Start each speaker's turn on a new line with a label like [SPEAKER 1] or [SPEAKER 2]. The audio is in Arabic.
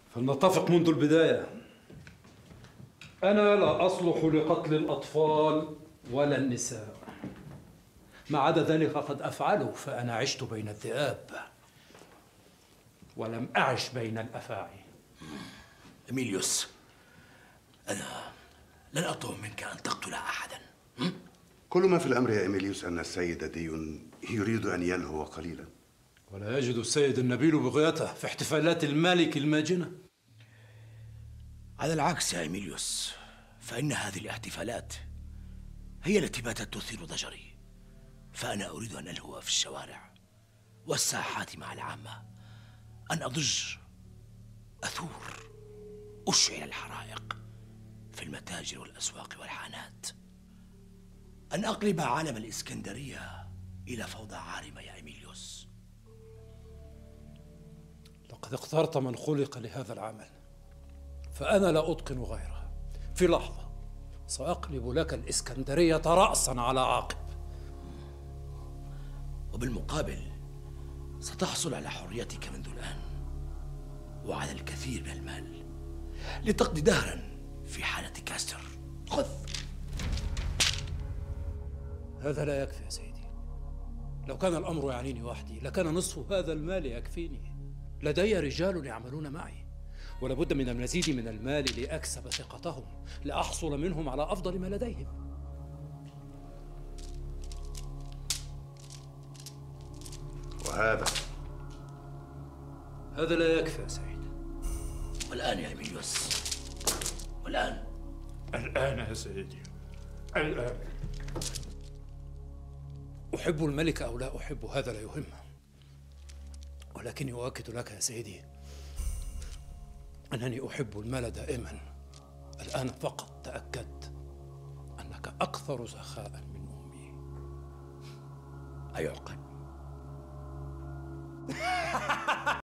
[SPEAKER 1] فلنتفق منذ البداية، أنا لا أصلح لقتل الأطفال ولا النساء. ما عدا ذلك قد أفعله، فأنا عشت بين الذئاب ولم أعش بين الأفاعي.
[SPEAKER 2] إميليوس، أنا لن أطلب منك أن تقتل أحدا.
[SPEAKER 3] كل ما في الأمر يا إميليوس أن السيد ديون يريد أن يلهو قليلا،
[SPEAKER 1] ولا يجد السيد النبيل بغيته في احتفالات الملك الماجنة.
[SPEAKER 2] على العكس يا إميليوس، فإن هذه الاحتفالات هي التي باتت تثير ضجري، فأنا أريد أن ألهو في الشوارع والساحات مع العامة، أن أضج، أثور، أشعل الحرائق في المتاجر والأسواق والحانات، أن أقلب عالم الإسكندرية إلى فوضى عارمة يا إميليوس.
[SPEAKER 1] لقد اخترت من خلق لهذا العمل، فأنا لا أتقن غيره. في لحظة سأقلب لك الإسكندرية رأسا على عقب،
[SPEAKER 2] وبالمقابل ستحصل على حريتك منذ الآن وعلى الكثير من المال لتقضي دهرا في حالة كاستر. خذ.
[SPEAKER 1] هذا لا يكفي يا سيدي. لو كان الأمر يعنيني وحدي لكان نصف هذا المال يكفيني. لدي رجال يعملون معي، ولابد من المزيد من المال لأكسب ثقتهم، لأحصل منهم على أفضل ما لديهم.
[SPEAKER 3] وهذا
[SPEAKER 1] لا يكفي يا سيد.
[SPEAKER 2] والآن يا إميليوس، والآن.
[SPEAKER 1] الآن يا سيدي، الآن. أحب الملك أو لا أحب هذا لا يهم، ولكني أؤكد لك يا سيدي أنني أحب المال دائما. الآن فقط تأكدت أنك أكثر سخاء من أمي.
[SPEAKER 2] أيعقل.